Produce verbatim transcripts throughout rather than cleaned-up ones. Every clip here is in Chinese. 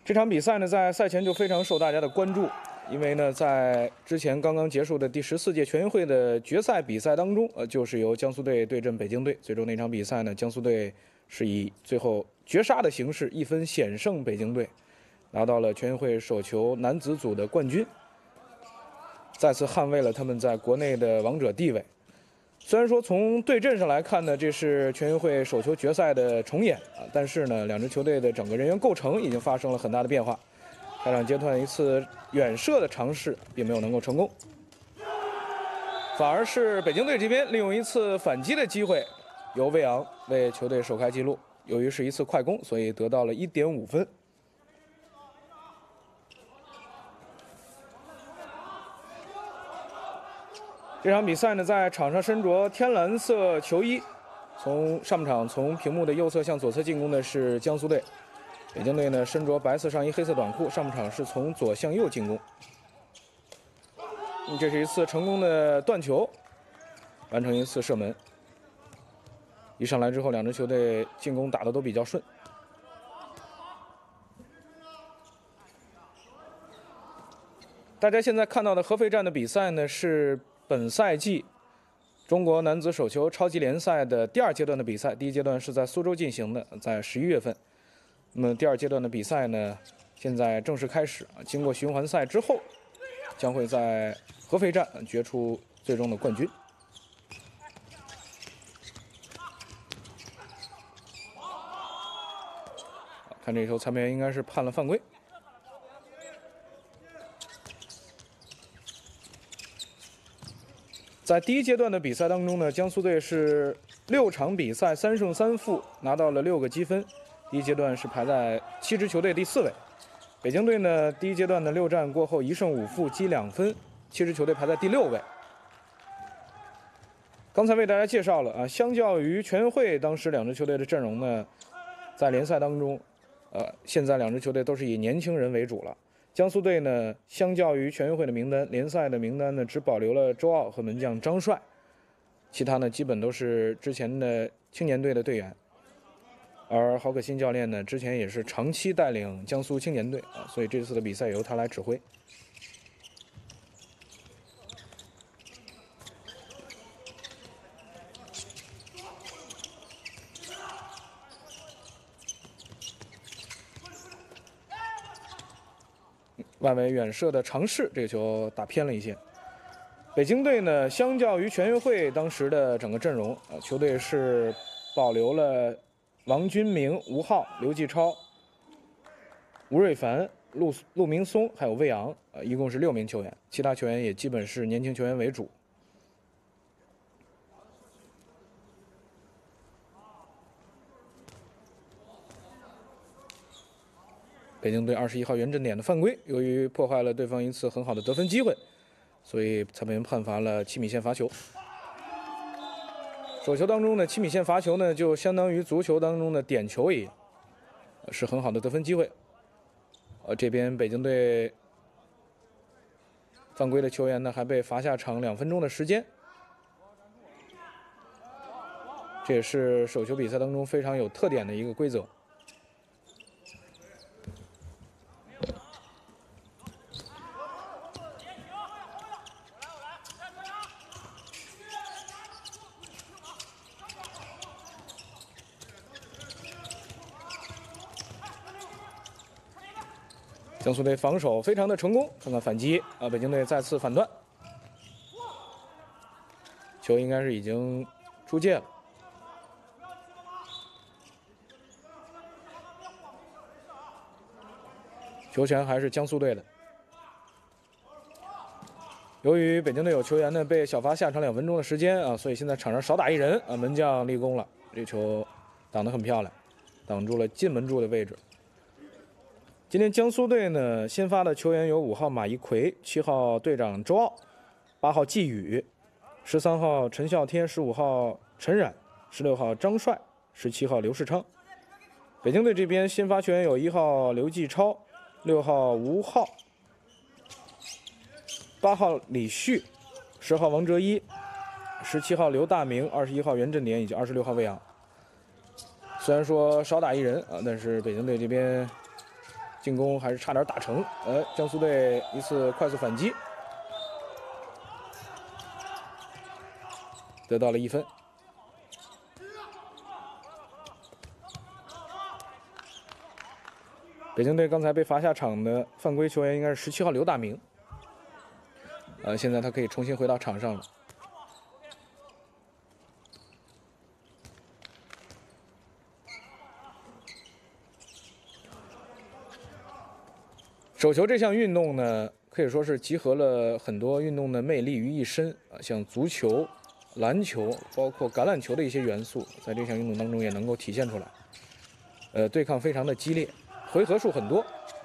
这场比赛呢，在赛前就非常受大家的关注，因为呢，在之前刚刚结束的第十四届全运会的决赛比赛当中，呃，就是由江苏队对阵北京队。最终那场比赛呢，江苏队是以最后绝杀的形式一分险胜北京队，拿到了全运会手球男子组的冠军，再次捍卫了他们在国内的王者地位。虽然说从对阵上来看呢，这是全运会手球决赛的重演啊，但是呢，两支球队的整个人员构成已经发生了很大的变化。开场阶段一次远射的尝试并没有能够成功，反而是北京队这边利用一次反击的机会，由魏昂为球队首开纪录。由于是一次快攻，所以得到了一点五分。这场比赛呢，在场上身着天蓝色球衣，从上半场从屏幕的右侧向左侧进攻的是江苏队，北京队呢身着白色上衣、黑色短裤，上半场是从左向右进攻。这是一次成功的断球，完成一次射门。一上来之后，两支球队进攻打得都比较顺。大家现在看到的合肥站的比赛呢，是本赛季中国男子手球超级联赛的第二阶段的比赛。第一阶段是在苏州进行的，在十一月份。那么第二阶段的比赛呢，现在正式开始。经过循环赛之后，将会在合肥站决出最终的冠军。看这球，裁判员应该是判了犯规。在第一阶段的比赛当中呢，江苏队是六场比赛三胜三负，拿到了六个积分。第一阶段是排在七支球队第四位。北京队呢，第一阶段的六战过后一胜五负，积两分，七支球队排在第六位。刚才为大家介绍了啊，相较于全运会当时两支球队的阵容呢，在联赛当中，呃，现在两支球队都是以年轻人为主了。江苏队呢，相较于全运会的名单，联赛的名单呢，只保留了周傲和门将张帅，其他呢基本都是之前的青年队的队员。而郝可欣教练呢，之前也是长期带领江苏青年队啊，所以这次的比赛由他来指挥。外围远射的尝试，这个球打偏了一些。北京队呢，相较于全运会当时的整个阵容，呃，球队是保留了王君明、吴昊、刘继超、吴瑞凡、陆陆明松还有魏昂，呃，一共是六名球员，其他球员也基本是年轻球员为主。北京队二十一号袁振典的犯规，由于破坏了对方一次很好的得分机会，所以裁判员判罚了七米线罚球。手球当中呢，七米线罚球呢，就相当于足球当中的点球一样，是很好的得分机会。呃，这边北京队犯规的球员呢，还被罚下场两分钟的时间。这也是手球比赛当中非常有特点的一个规则。江苏队防守非常的成功，看看反击啊！北京队再次反断，球应该是已经出界了。球权还是江苏队的。由于北京队有球员呢被小罚下场两分钟的时间啊，所以现在场上少打一人啊，门将立功了，这球挡得很漂亮，挡住了进门柱的位置。今天江苏队呢，先发的球员有五号马一奎、七号队长周傲、八号季宇、十三号陈啸天、十五号陈冉、十六号张帅、十七号刘世昌。北京队这边先发球员有一号刘继超、六号吴昊、八号李旭、十号王哲一、十七号刘大明、二十一号袁振典以及二十六号魏昂。虽然说少打一人啊，但是北京队这边进攻还是差点打成。呃，江苏队一次快速反击，得到了一分。北京队刚才被罚下场的犯规球员应该是十七号刘大明。呃，现在他可以重新回到场上了。手球这项运动呢，可以说是集合了很多运动的魅力于一身啊，像足球、篮球，包括橄榄球的一些元素，在这项运动当中也能够体现出来。呃，对抗非常的激烈，回合数很多。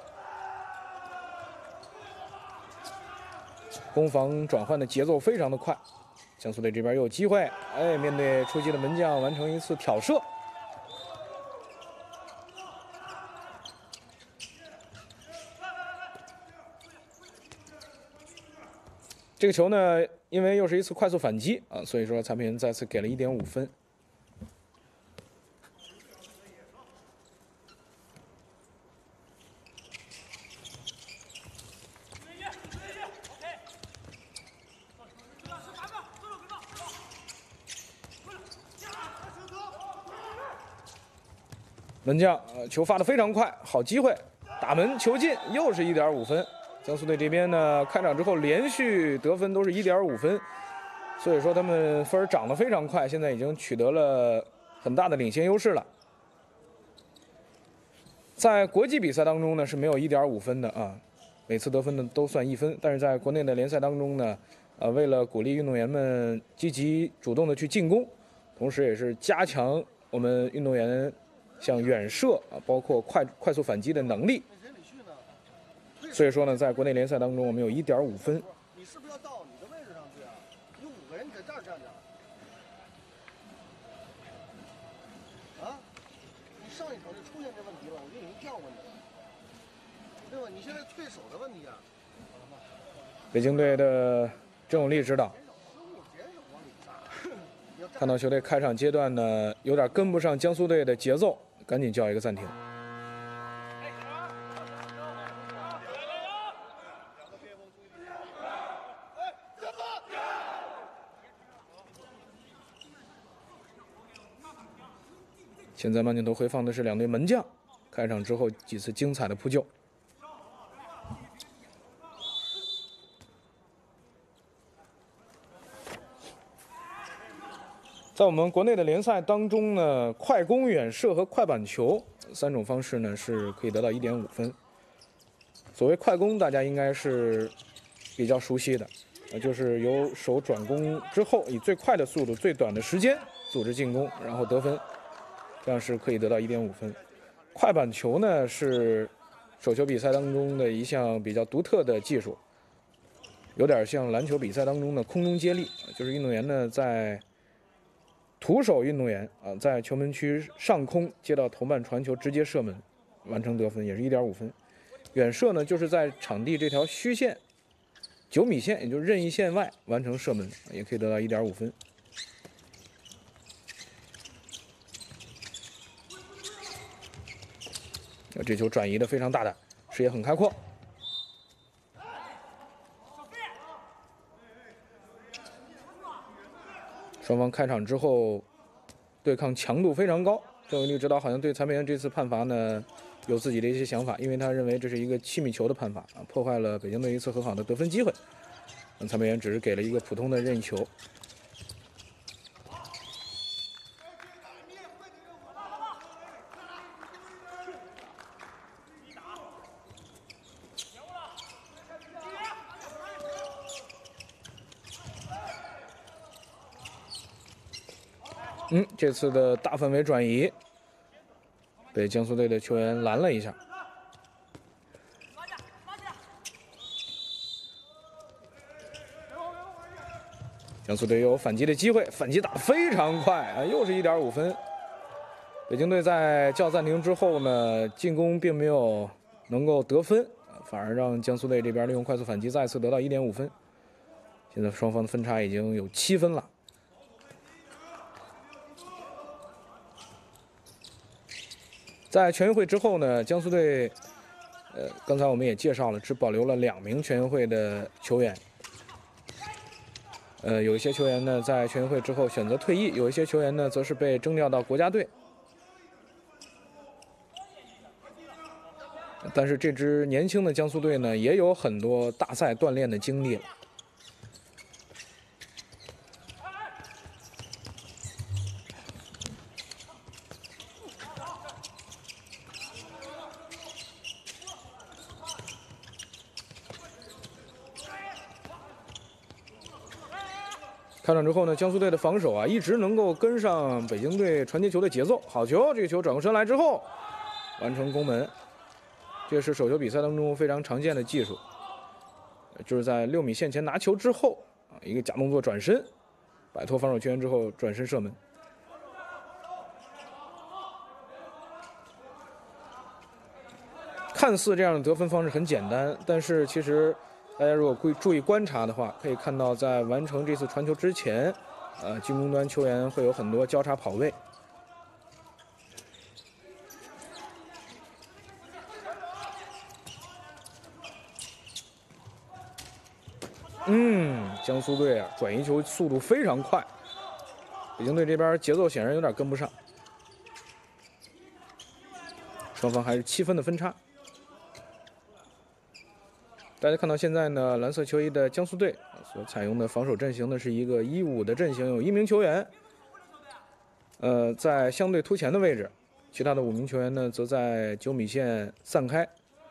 攻防转换的节奏非常的快，江苏队这边又有机会，哎，面对出击的门将完成一次挑射。这个球呢，因为又是一次快速反击啊，所以说裁判员再次给了一点五分。门将呃球发的非常快，好机会，打门球进，又是一点五分。江苏队这边呢，开场之后连续得分都是一点五分，所以说他们分涨得非常快，现在已经取得了很大的领先优势了。在国际比赛当中呢是没有一点五分的啊，每次得分呢都算一分，但是在国内的联赛当中呢，呃，为了鼓励运动员们积极主动的去进攻，同时也是加强我们运动员像远射啊，包括快快速反击的能力。所以说呢，在国内联赛当中，我们有一点五分。 你是不是要到你的位置上去啊？有五个人，你在这儿站着。啊？你上一场就出现这问题了，我就已经叫过你了，对吧？你现在退守的问题啊。 北京队的郑永利指导，看到球队开场阶段呢有点跟不上江苏队的节奏，赶紧叫一个暂停。现在慢镜头回放的是两队门将开场之后几次精彩的扑救。在我们国内的联赛当中呢，快攻、远射和快板球三种方式呢是可以得到一点五分。所谓快攻，大家应该是比较熟悉的，呃，就是由守转攻之后，以最快的速度、最短的时间组织进攻，然后得分。这样是可以得到一点五分。快板球呢是手球比赛当中的一项比较独特的技术，有点像篮球比赛当中的空中接力，就是运动员呢在徒手运动员啊在球门区上空接到投慢传球，直接射门完成得分，也是一点五分。远射呢就是在场地这条虚线九米线，也就是任意线外完成射门，也可以得到一点五分。这球转移的非常大胆，视野很开阔。双方开场之后对抗强度非常高，郑永利指导好像对裁判员这次判罚呢有自己的一些想法，因为他认为这是一个气密球的判罚啊，破坏了北京队一次很好的得分机会。裁判员只是给了一个普通的任意球。嗯，这次的大范围转移被江苏队的球员拦了一下。江苏队有反击的机会，反击打得非常快啊，又是一点五分。北京队在叫暂停之后呢，进攻并没有能够得分，反而让江苏队这边利用快速反击再次得到一点五分。现在双方的分差已经有七分了。在全运会之后呢，江苏队呃，刚才我们也介绍了，只保留了两名全运会的球员。呃，有一些球员呢在全运会之后选择退役，有一些球员呢则是被征调到国家队。但是这支年轻的江苏队呢，也有很多大赛锻炼的经历了。开场之后呢，江苏队的防守啊，一直能够跟上北京队传接球的节奏。好球，这个球转过身来之后，完成攻门。这是手球比赛当中非常常见的技术，就是在六米线前拿球之后啊，一个假动作转身，摆脱防守球员之后转身射门。看似这样的得分方式很简单，但是其实大家如果注注意观察的话，可以看到在完成这次传球之前，呃，进攻端球员会有很多交叉跑位。嗯，江苏队啊，转移球速度非常快，北京队这边节奏显然有点跟不上，双方还是七分的分差。大家看到现在呢，蓝色球衣的江苏队所采用的防守阵型呢是一个一五的阵型，有一名球员，呃，在相对突前的位置，其他的五名球员呢则在九米线散开。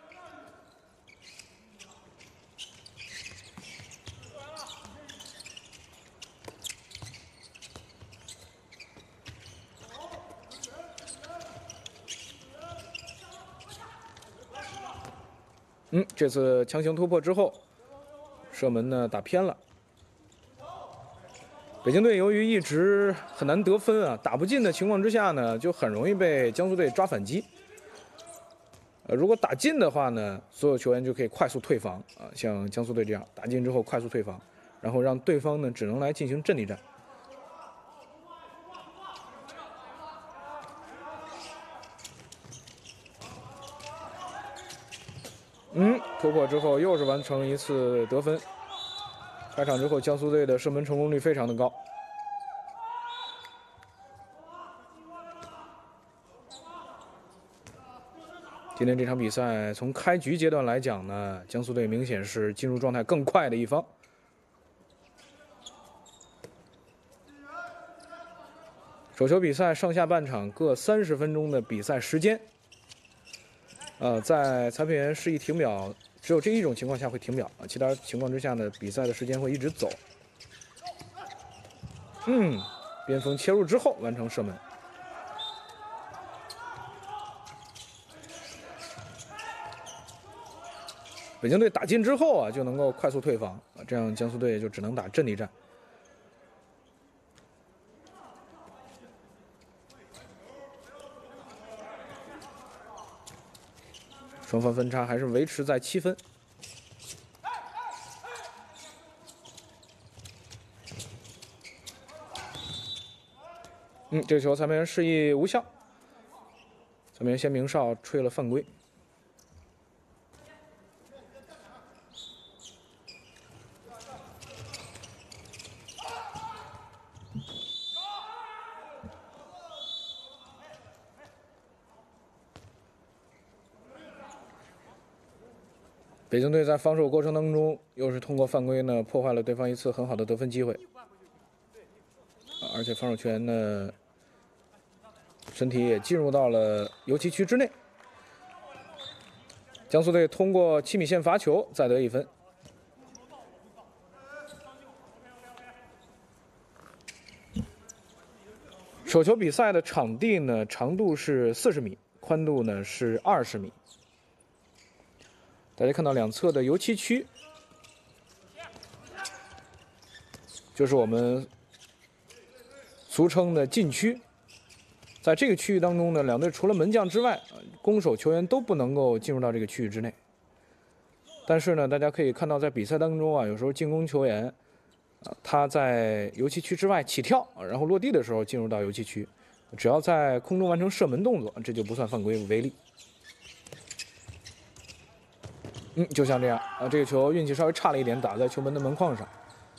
嗯，这次强行突破之后，射门呢打偏了。北京队由于一直很难得分啊，打不进的情况之下呢，就很容易被江苏队抓反击。呃，如果打进的话呢，所有球员就可以快速退防啊，像江苏队这样打进之后快速退防，然后让对方呢只能来进行阵地战。嗯，突破之后又是完成一次得分。开场之后，江苏队的射门成功率非常的高。今天这场比赛从开局阶段来讲呢，江苏队明显是进入状态更快的一方。手球比赛上下半场各三十分钟的比赛时间。呃，在裁判员示意停表，只有这一种情况下会停表啊，其他情况之下呢，比赛的时间会一直走。嗯，边锋切入之后完成射门。北京队打进之后啊，就能够快速退防啊，这样江苏队就只能打阵地战。双方分差还是维持在七分。嗯，这个球裁判员示意无效，裁判员先鸣哨吹了犯规。北京队在防守过程当中，又是通过犯规呢破坏了对方一次很好的得分机会，而且防守球员呢身体也进入到了油漆区之内。江苏队通过七米线罚球再得一分。手球比赛的场地呢长度是四十米，宽度呢是二十米。大家看到两侧的油漆区，就是我们俗称的禁区。在这个区域当中呢，两队除了门将之外，攻守球员都不能够进入到这个区域之内。但是呢，大家可以看到，在比赛当中啊，有时候进攻球员啊，他在油漆区之外起跳，然后落地的时候进入到油漆区，只要在空中完成射门动作，这就不算犯规为例。 嗯，就像这样啊，这个球运气稍微差了一点，打在球门的门框上。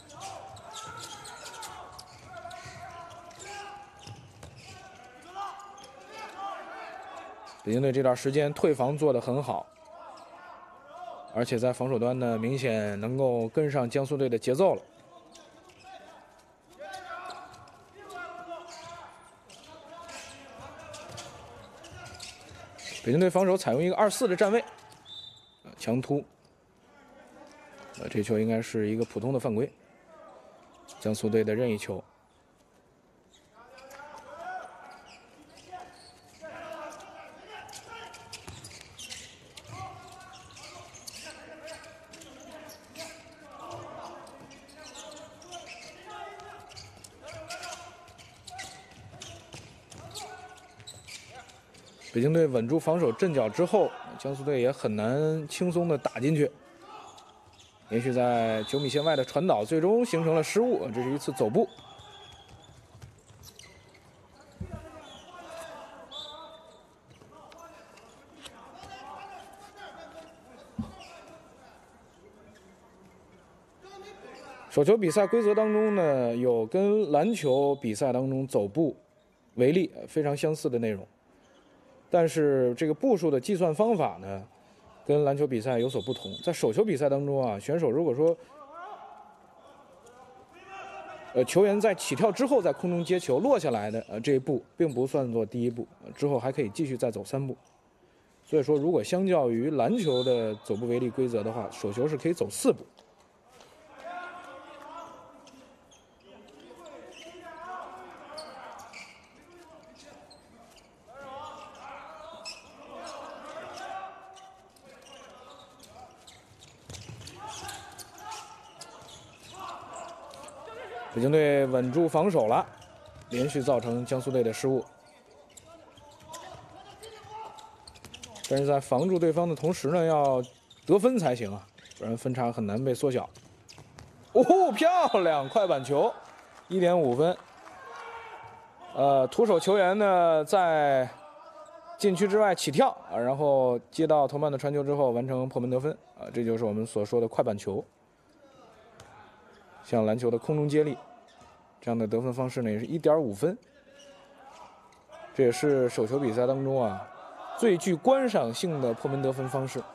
北京队这段时间退防做得很好，而且在防守端呢，明显能够跟上江苏队的节奏了。北京队防守采用一个二四的站位，强突。呃，这球应该是一个普通的犯规，江苏队的任意球。北京队稳住防守阵脚之后，江苏队也很难轻松的打进去。连续在九米线外的传导，最终形成了失误，这是一次走步。手球比赛规则当中呢，有跟篮球比赛当中走步为例非常相似的内容。但是这个步数的计算方法呢，跟篮球比赛有所不同。在手球比赛当中啊，选手如果说，呃，球员在起跳之后在空中接球落下来的呃这一步，并不算作第一步，之后还可以继续再走三步。所以说，如果相较于篮球的走步为例规则的话，手球是可以走四步。北京队稳住防守了，连续造成江苏队的失误。但是在防住对方的同时呢，要得分才行啊，不然分差很难被缩小。哦，漂亮，快板球，一点五分。呃，徒手球员呢在禁区之外起跳啊，然后接到同伴的传球之后完成破门得分啊，这就是我们所说的快板球。像篮球的空中接力，这样的得分方式呢也是一点五分。这也是手球比赛当中啊最具观赏性的破门得分方式。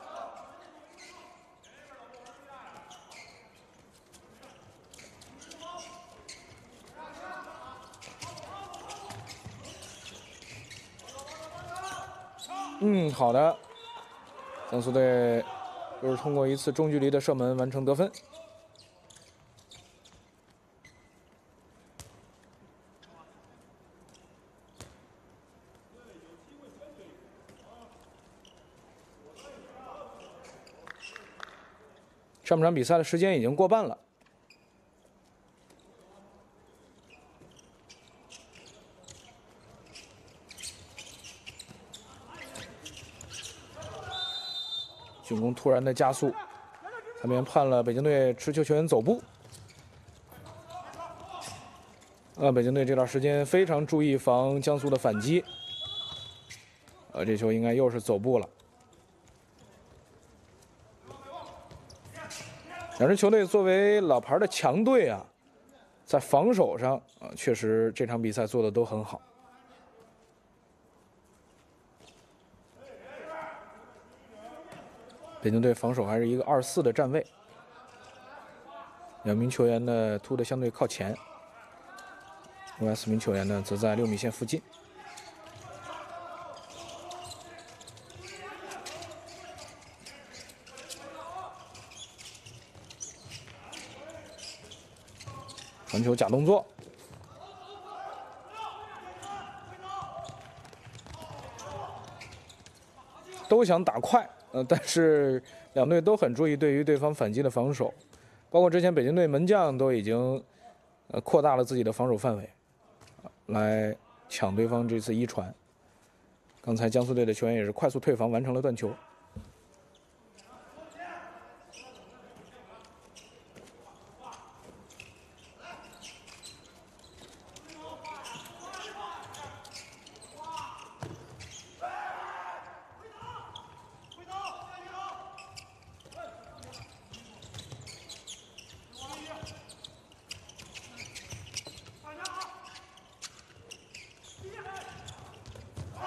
嗯，好的，江苏队又是通过一次中距离的射门完成得分。上半场比赛的时间已经过半了。进攻突然的加速，他们判了北京队持球球员走步。呃，北京队这段时间非常注意防江苏的反击。呃，这球应该又是走步了。两支球队作为老牌的强队啊，在防守上啊，确实这场比赛做的都很好。北京队防守还是一个二四的站位，两名球员呢突的相对靠前，另外四名球员呢则在六米线附近。传球假动作，都想打快，呃，但是两队都很注意对于对方反击的防守，包括之前北京队门将都已经呃扩大了自己的防守范围，来抢对方这次一传。刚才江苏队的球员也是快速退防，完成了断球。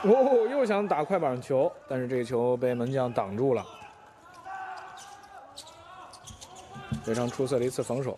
哦，又想打快板球，但是这个球被门将挡住了。非常出色的一次防守。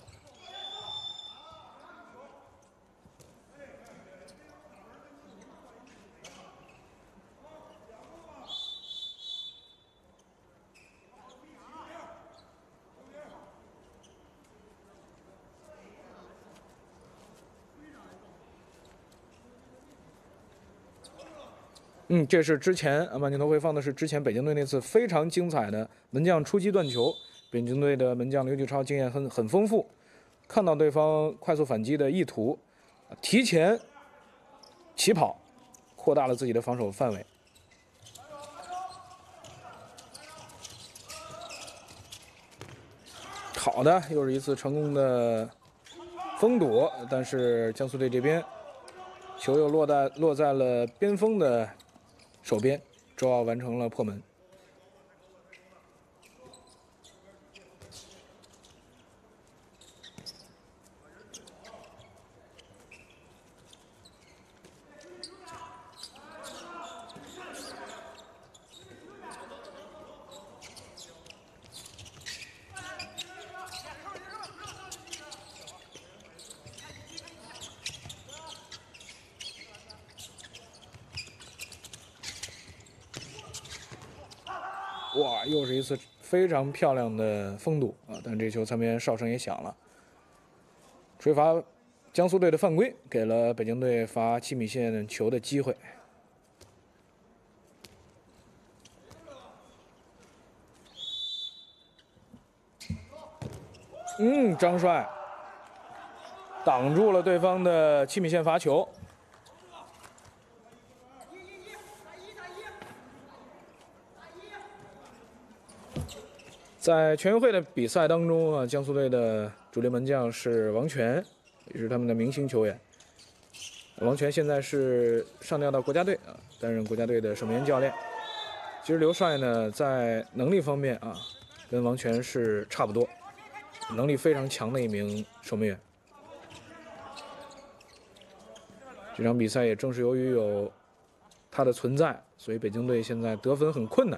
嗯，这是之前啊，慢镜头回放的是之前北京队那次非常精彩的门将出击断球。北京队的门将刘继超经验很很丰富，看到对方快速反击的意图，提前起跑，扩大了自己的防守范围。好的，又是一次成功的封堵，但是江苏队这边球又落在落在了边锋的手边，周奥完成了破门。哇，又是一次非常漂亮的封堵啊！但这球参边哨声也响了，吹罚江苏队的犯规，给了北京队罚七米线球的机会。嗯，张帅挡住了对方的七米线罚球。在全运会的比赛当中啊，江苏队的主力门将是王权，也是他们的明星球员。王权现在是上调到国家队啊，担任国家队的守门员教练。其实刘帅呢，在能力方面啊，跟王权是差不多，能力非常强的一名守门员。这场比赛也正是由于有他的存在，所以北京队现在得分很困难。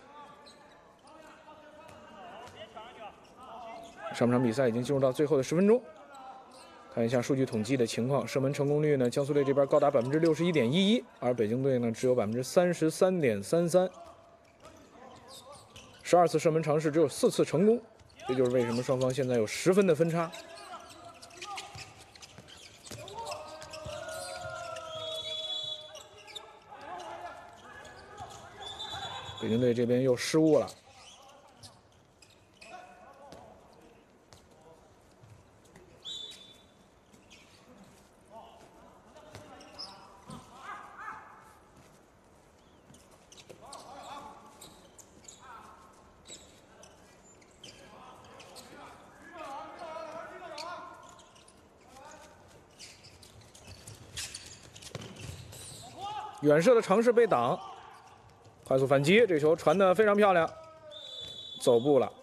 上半场比赛已经进入到最后的十分钟，看一下数据统计的情况。射门成功率呢，江苏队这边高达百分之六十一点一一，而北京队呢只有百分之三十三点三三。十二次射门尝试只有四次成功，这就是为什么双方现在有十分的分差。北京队这边又失误了。远射的尝试被挡，快速反击，这球传得非常漂亮，走步了。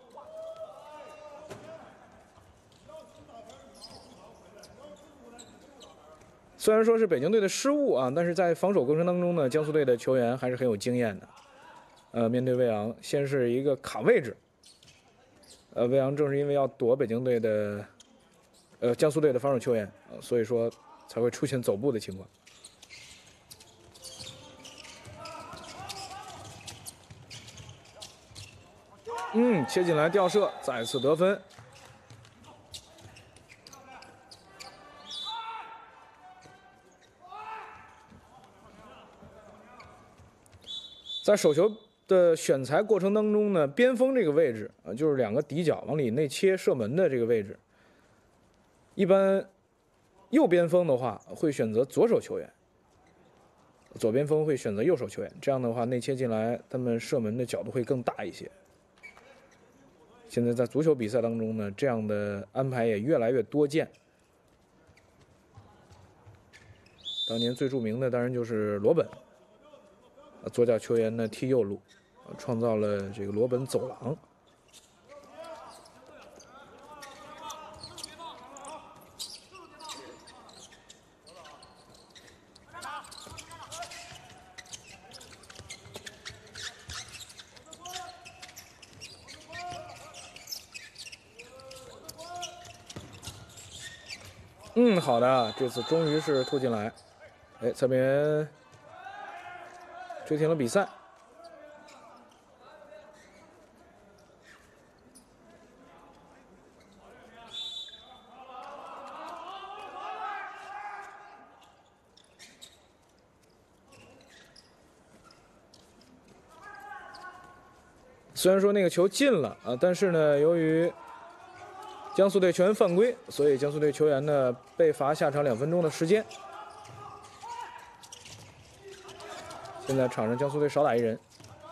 虽然说是北京队的失误啊，但是在防守过程当中呢，江苏队的球员还是很有经验的。呃，面对魏昂，先是一个卡位置，呃，魏昂正是因为要躲北京队的，呃，江苏队的防守球员，呃，所以说才会出现走步的情况。嗯，切进来吊射，再次得分。在手球的选材过程当中呢，边锋这个位置啊，就是两个底角往里内切射门的这个位置，一般右边锋的话会选择左手球员，左边锋会选择右手球员，这样的话内切进来，他们射门的角度会更大一些。现在在足球比赛当中呢，这样的安排也越来越多见。当年最著名的当然就是罗本，左脚球员呢踢右路，创造了这个罗本走廊。 嗯，好的，这次终于是突进来。哎，蔡明元追停了比赛。虽然说那个球进了啊，但是呢，由于江苏队球员犯规，所以江苏队球员呢被罚下场两分钟的时间。现在场上江苏队少打一人，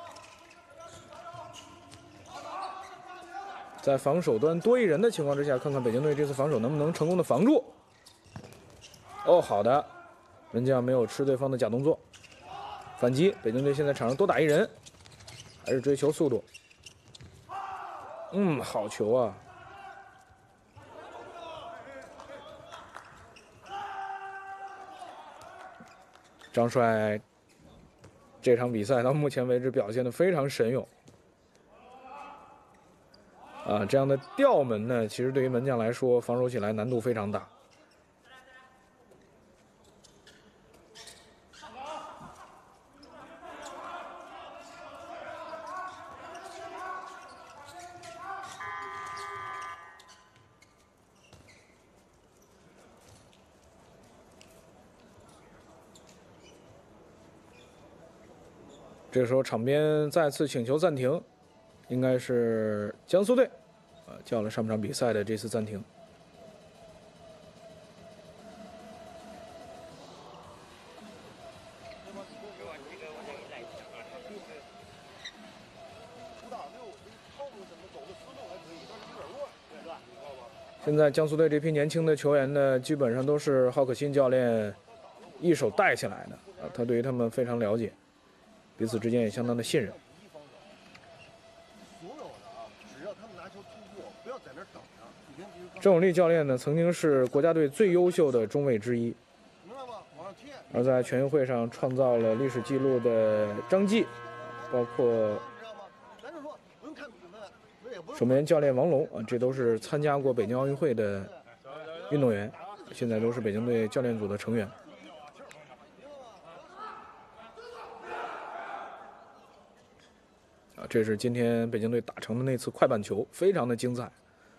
在防守端多一人的情况之下，看看北京队这次防守能不能成功的防住。哦，好的，门将没有吃对方的假动作，反击。北京队现在场上多打一人，还是追求速度。嗯，好球啊！张帅这场比赛到目前为止表现得非常神勇啊！这样的吊门呢，其实对于门将来说，防守起来难度非常大。这个时候场边再次请求暂停，应该是江苏队啊叫了上半场比赛的这次暂停。现在江苏队这批年轻的球员呢，基本上都是郝可欣教练一手带起来的啊，他对于他们非常了解。彼此之间也相当的信任。郑永利教练呢，曾经是国家队最优秀的中卫之一，而在全运会上创造了历史纪录的张继，包括守门员教练王龙啊，这都是参加过北京奥运会的运动员，现在都是北京队教练组的成员。啊，这是今天北京队打成的那次快板球，非常的精彩。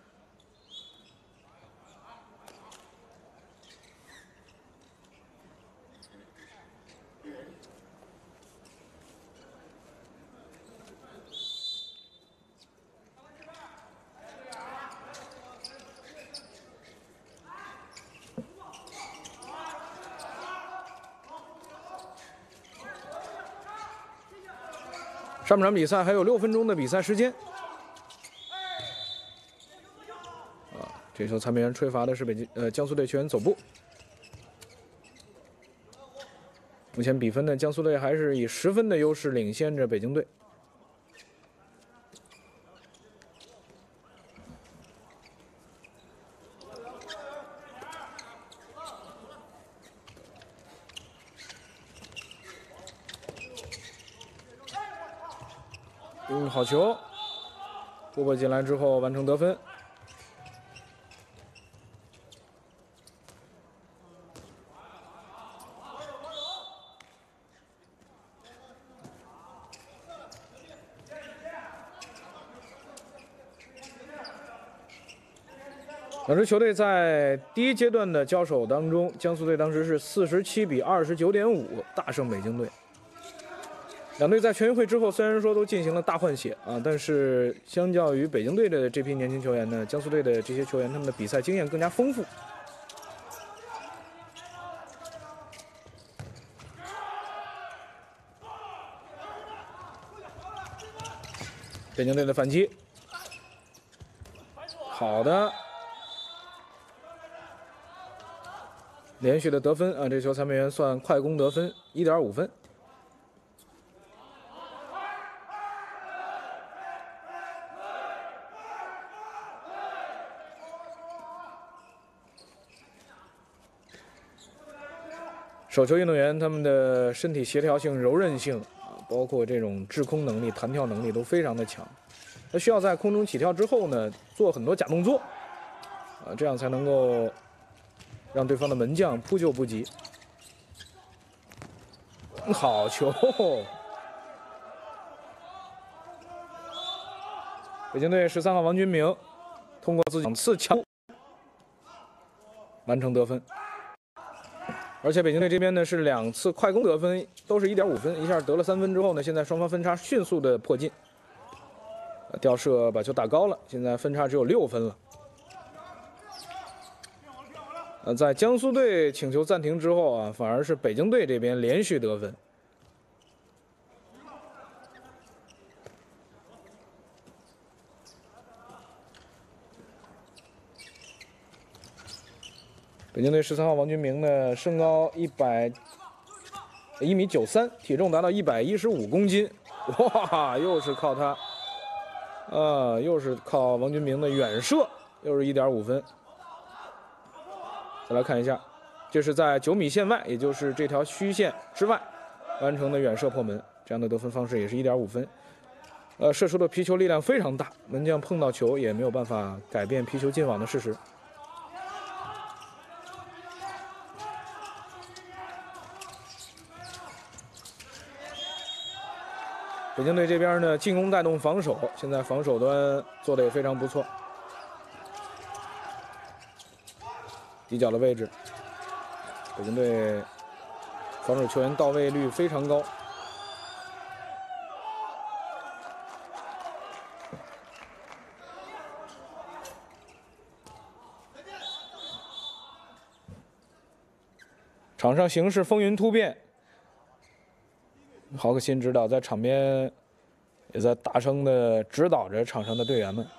上半场比赛还有六分钟的比赛时间。啊，这球裁判员吹罚的是北京呃江苏队球员走步。目前比分呢，江苏队还是以十分的优势领先着北京队。嗯，好球，突破进来之后完成得分。两支球队在第一阶段的交手当中，江苏队当时是四十七比二十九点五大胜北京队。两队在全运会之后，虽然说都进行了大换血啊，但是相较于北京队的这批年轻球员呢，江苏队的这些球员他们的比赛经验更加丰富。北京队的反击，好的，连续的得分啊！这球裁判员算快攻得分，一点五分。手球运动员他们的身体协调性、柔韧性啊，包括这种制空能力、弹跳能力都非常的强。他需要在空中起跳之后呢，做很多假动作，啊，这样才能够让对方的门将扑救不及。好球！北京队十三号王军明通过自己两次抢完成得分，而且北京队这边呢是两次快攻得分，都是一点五分，一下得了三分之后呢，现在双方分差迅速的迫近。吊射把球打高了，现在分差只有六分了。呃，在江苏队请求暂停之后啊，反而是北京队这边连续得分。北京队十三号王军明呢，身高一百一米九三，体重达到一百一十五公斤，哇，又是靠他，啊，又是靠王军明的远射，又是一点五分。再来看一下，这是在九米线外，也就是这条虚线之外完成的远射破门，这样的得分方式也是一点五分。呃，射出的皮球力量非常大，门将碰到球也没有办法改变皮球进网的事实。北京队这边呢，进攻带动防守，现在防守端做的也非常不错。底角的位置，北京队防守球员到位率非常高。场上形势风云突变。豪克辛指导在场边也在大声的指导着场上的队员们。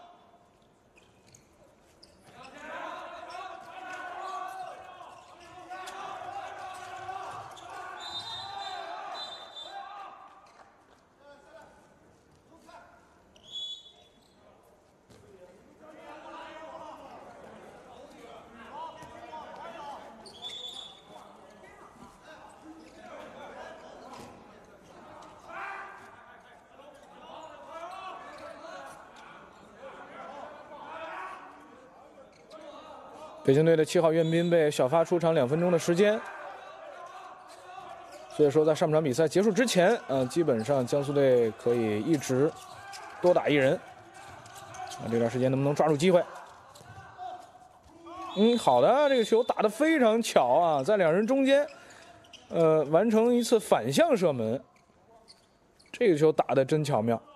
北京队的七号苑斌被小发出场两分钟的时间，所以说在上半场比赛结束之前，嗯、呃，基本上江苏队可以一直多打一人。啊，这段时间能不能抓住机会？嗯，好的，这个球打得非常巧啊，在两人中间，呃，完成一次反向射门，这个球打得真巧妙。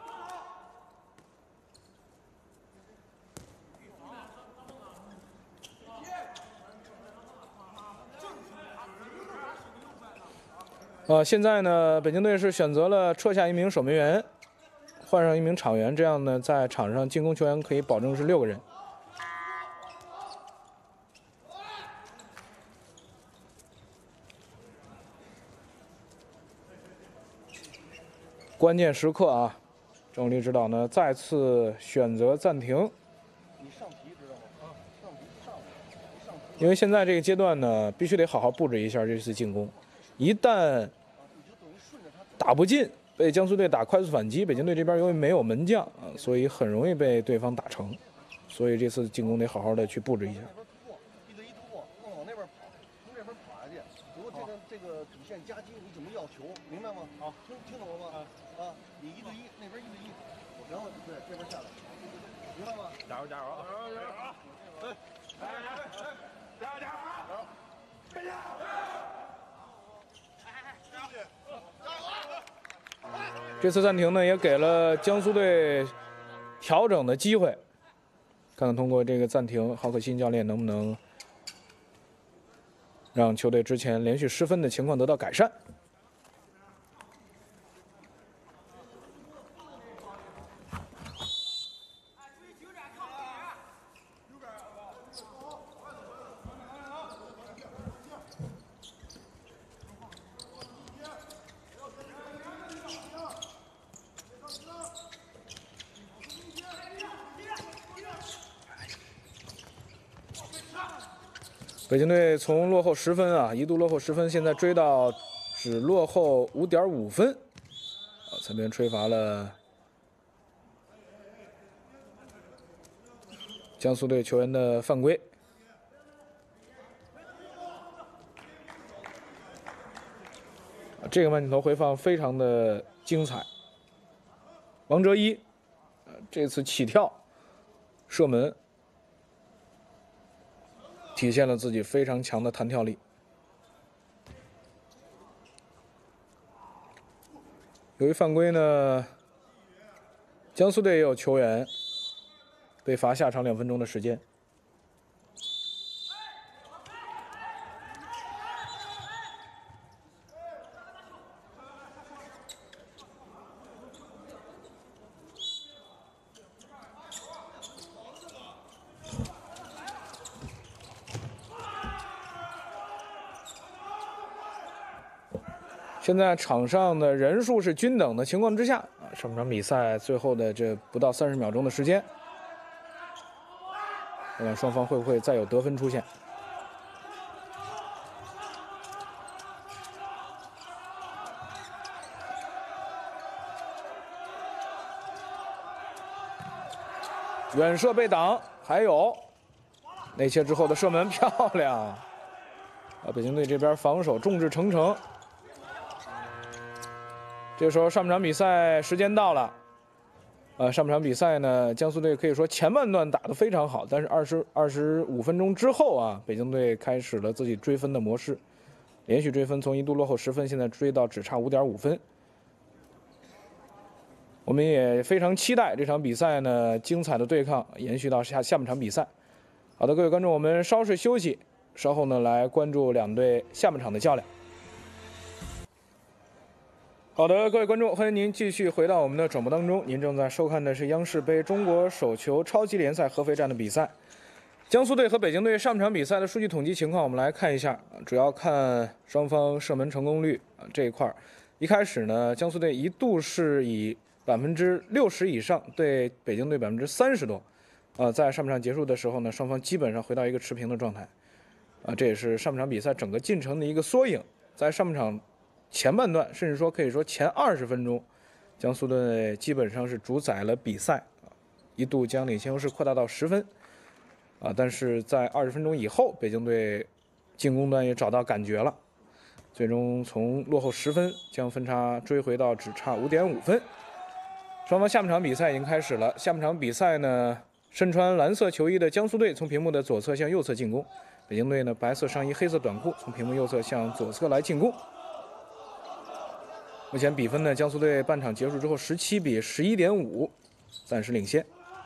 呃，现在呢，北京队是选择了撤下一名守门员，换上一名场员，这样呢，在场上进攻球员可以保证是六个人。关键时刻啊，郑力指导呢再次选择暂停。 你上皮知道吗？啊，上皮上上皮。 因为现在这个阶段呢，必须得好好布置一下这次进攻，一旦打不进，被江苏队打快速反击，北京队这边由于没有门将啊，所以很容易被对方打成，所以这次进攻得好好的去布置一下。 一对一突破，往那边跑，从这边跑下去。如果这个这个主线夹击，你怎么要球？明白吗？好，听听懂了吗？啊，你一对一，那边一对一，然后对这边下来，明白吗？加油加油啊！加油加油啊！哎哎哎哎，加油加油啊！加油！ 这次暂停呢，也给了江苏队调整的机会，看看通过这个暂停，豪克辛教练能不能让球队之前连续失分的情况得到改善。北京队从落后十分啊，一度落后十分，现在追到只落后五点五分。啊，裁判吹罚了江苏队球员的犯规。 这个慢镜头回放非常的精彩。王哲一，呃，这次起跳射门，体现了自己非常强的弹跳力。由于犯规呢，江苏队也有球员被罚下场两分钟的时间。现在场上的人数是均等的情况之下，啊，上半场比赛最后的这不到三十秒钟的时间，看看双方会不会再有得分出现。远射被挡，还有内切之后的射门漂亮。啊，北京队这边防守众志成城。这个时候上半场比赛时间到了，呃，上半场比赛呢，江苏队可以说前半段打得非常好，但是二十二十五分钟之后啊，北京队开始了自己追分的模式，连续追分，从一度落后十分，现在追到只差五点五分。我们也非常期待这场比赛呢，精彩的对抗延续到下下半场比赛。好的，各位观众，我们稍事休息，稍后呢来关注两队下半场的较量。好的，各位观众，欢迎您继续回到我们的转播当中。您正在收看的是央视杯中国手球超级联赛合肥站的比赛。江苏队和北京队上半场比赛的数据统计情况，我们来看一下，主要看双方射门成功率啊这一块。一开始呢，江苏队一度是以百分之六十以上对北京队百分之三十多，啊，在上半场结束的时候呢，双方基本上回到一个持平的状态，啊，这也是上半场比赛整个进程的一个缩影。在上半场前半段，甚至说可以说前二十分钟，江苏队基本上是主宰了比赛，一度将领先优势扩大到十分，啊，但是在二十分钟以后，北京队进攻端也找到感觉了，最终从落后十分将分差追回到只差五点五分。双方下半场比赛已经开始了，下半场比赛呢，身穿蓝色球衣的江苏队从屏幕的左侧向右侧进攻，北京队呢白色上衣黑色短裤从屏幕右侧向左侧来进攻。目前比分呢，江苏队半场结束之后十七比十一点五，暂时领先。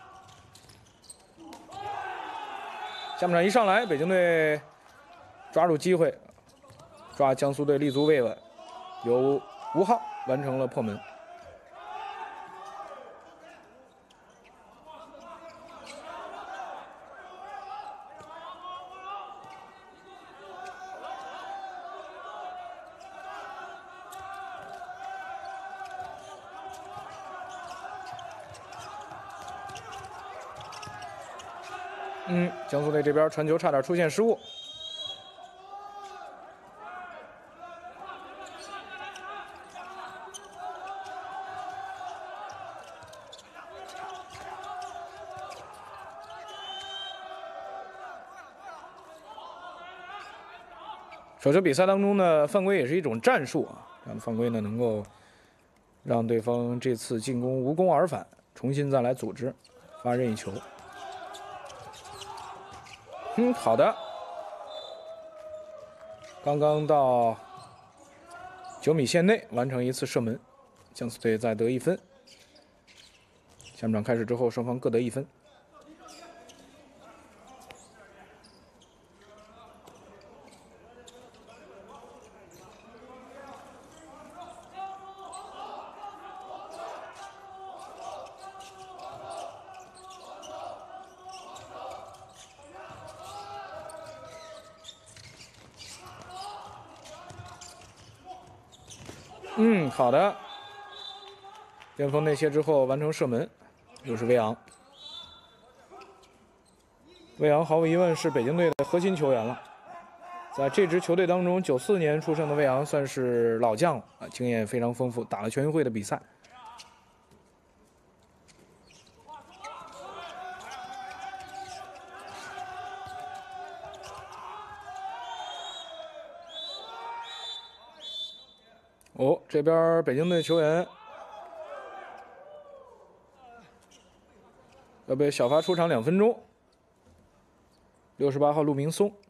下半场一上来，北京队抓住机会，抓江苏队立足未稳，由吴昊完成了破门。嗯，江苏队这边传球差点出现失误。手球比赛当中呢，犯规也是一种战术啊，这样的犯规呢能够让对方这次进攻无功而返，重新再来组织发任意球。嗯，好的。刚刚到九米线内完成一次射门，江苏队再得一分。下半场开始之后，双方各得一分。嗯，好的。边锋内切之后完成射门，又是魏昂。魏昂毫无疑问是北京队的核心球员了。在这支球队当中，九四年出生的魏昂算是老将了啊，经验非常丰富，打了全运会的比赛。 哦，这边北京队球员要被小罚出场两分钟。六十八号陆明松。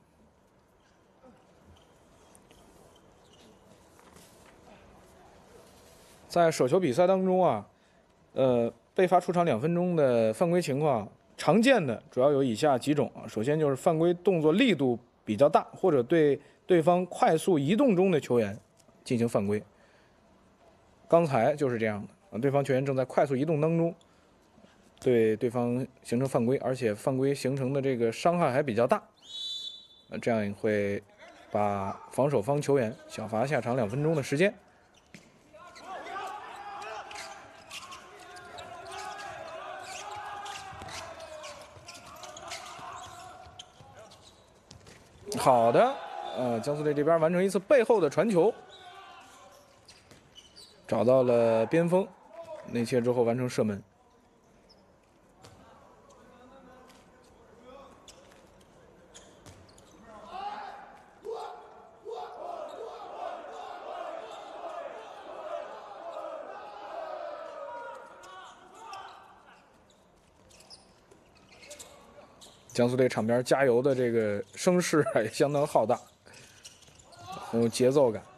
在手球比赛当中啊，呃，被罚出场两分钟的犯规情况，常见的主要有以下几种啊。首先就是犯规动作力度比较大，或者对对方快速移动中的球员进行犯规。刚才就是这样的啊，对方球员正在快速移动当中，对对方形成犯规，而且犯规形成的这个伤害还比较大，呃，这样会把防守方球员小罚下场两分钟的时间。好的，呃，江苏队这边完成一次背后的传球，找到了边锋，内切之后完成射门。江苏队场边加油的这个声势也相当浩大，很有节奏感。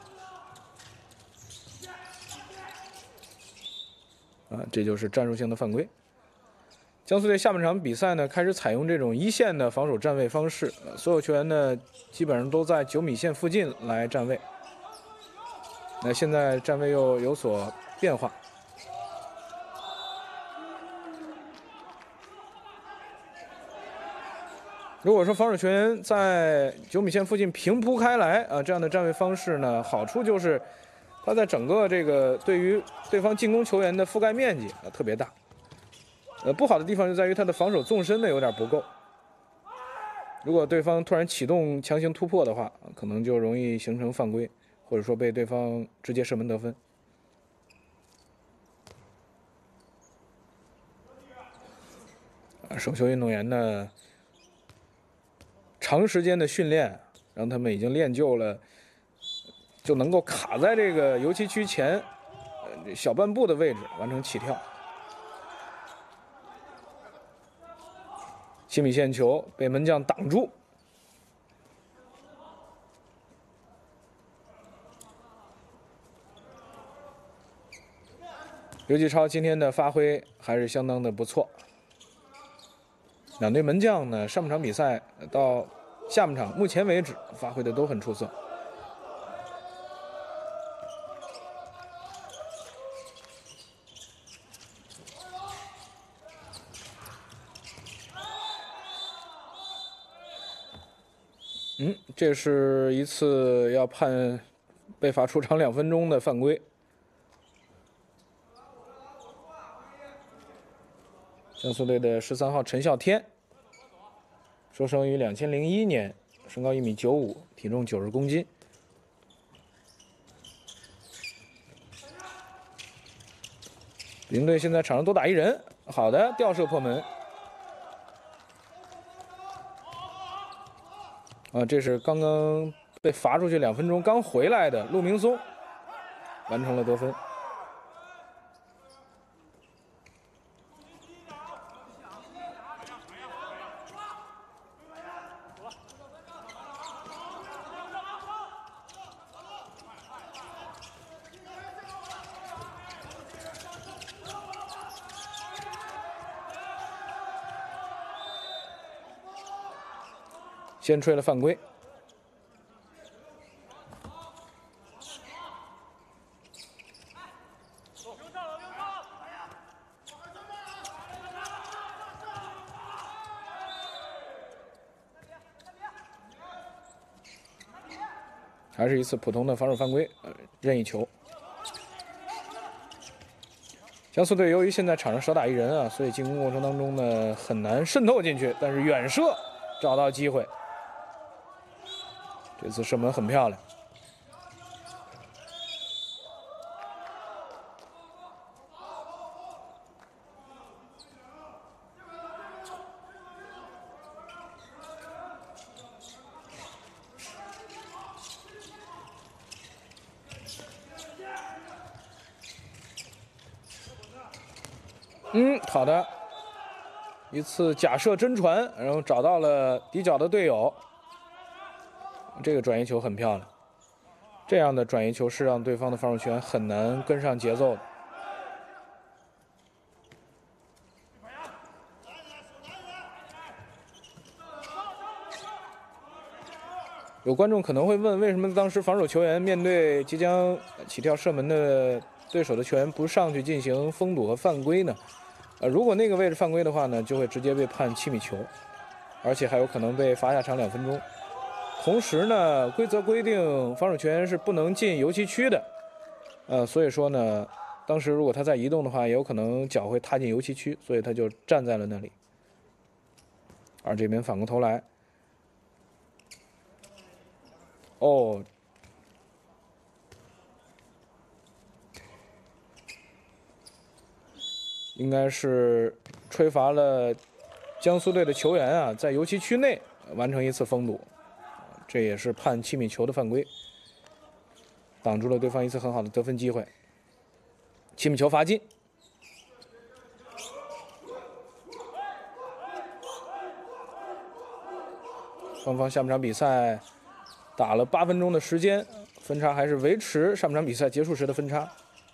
啊，这就是战术性的犯规。江苏队下半场比赛呢，开始采用这种一线的防守站位方式，呃、所有球员呢基本上都在九米线附近来站位。那现在站位又有所变化。如果说防守球员在九米线附近平铺开来啊，这样的站位方式呢，好处就是它在整个这个对于对方进攻球员的覆盖面积啊特别大。呃，不好的地方就在于它的防守纵深呢有点不够。如果对方突然启动强行突破的话，可能就容易形成犯规，或者说被对方直接射门得分。啊，手球运动员呢，长时间的训练让他们已经练就了，就能够卡在这个油漆区前呃小半步的位置完成起跳。七米线球被门将挡住。刘继超今天的发挥还是相当的不错。两队门将呢，上半场比赛到下半场目前为止发挥的都很出色。嗯，这是一次要判被罚出场两分钟的犯规。江苏队的十三号陈啸天，出生于两千零一年，身高一米九五，体重九十公斤。北京队现在场上多打一人，好的，吊射破门。啊，这是刚刚被罚出去两分钟刚回来的陆明松，完成了得分。先吹了犯规，还是一次普通的防守犯规，呃，任意球。江苏队由于现在场上少打一人啊，所以进攻过程当中呢很难渗透进去，但是远射找到机会。这次射门很漂亮。 嗯，好的，一次假设真传，然后找到了底角的队友。这个转移球很漂亮，这样的转移球是让对方的防守球员很难跟上节奏的。有观众可能会问，为什么当时防守球员面对即将起跳射门的对手的球员不上去进行封堵和犯规呢？呃，如果那个位置犯规的话呢，就会直接被判七米球，而且还有可能被罚下场两分钟。同时呢，规则规定防守球员是不能进油漆区的，呃，所以说呢，当时如果他在移动的话，也有可能脚会踏进油漆区，所以他就站在了那里。而这边反过头来。哦，应该是吹罚了江苏队的球员啊，在油漆区内完成一次封堵，这也是判七米球的犯规，挡住了对方一次很好的得分机会。七米球罚进。双方下半场比赛打了八分钟的时间，分差还是维持上半场比赛结束时的分差。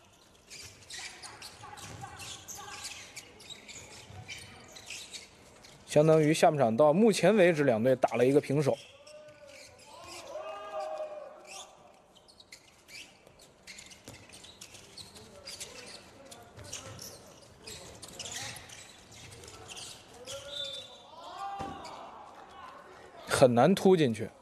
相当于下半场到目前为止，两队打了一个平手。很难突进去。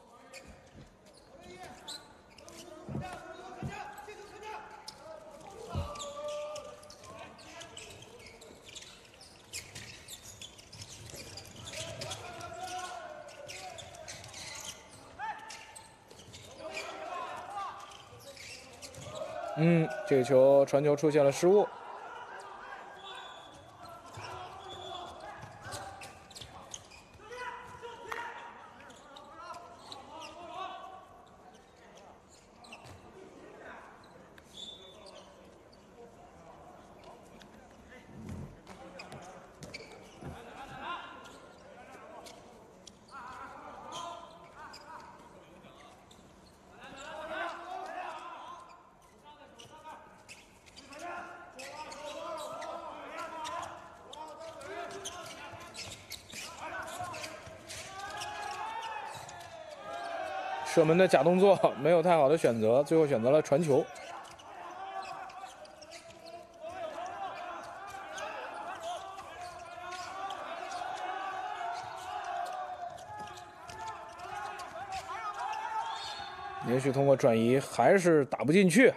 嗯，这个球传球出现了失误。射门的假动作没有太好的选择，最后选择了传球。也许通过转移还是打不进去。